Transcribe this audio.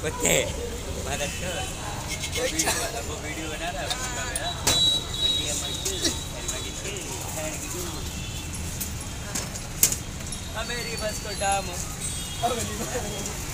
कुत्ते मदद कर वो वीडियो बना रहा है मेरा मंडी मेरी बस को डामो